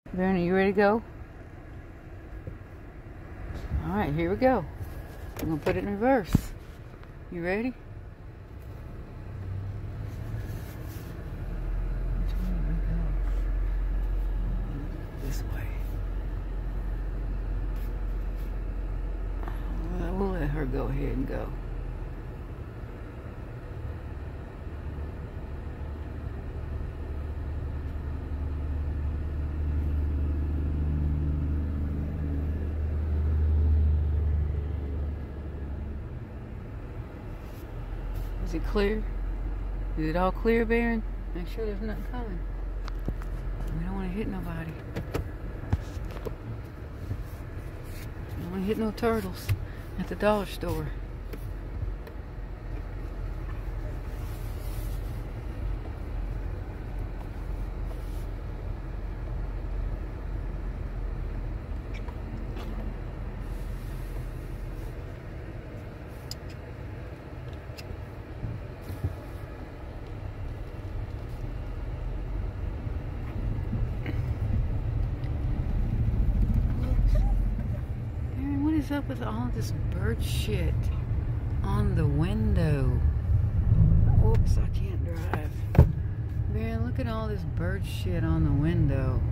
Barron, are you ready to go? Alright, here we go. I'm going to put it in reverse. You ready? Which way do we go? This way. Well, we'll let her go ahead and go. Is it clear? Is it all clear, Barron? Make sure there's nothing coming. We don't want to hit nobody. We don't want to hit no turtles at the dollar store. What is up with all this bird shit on the window? Oops, I can't drive. Man, look at all this bird shit on the window.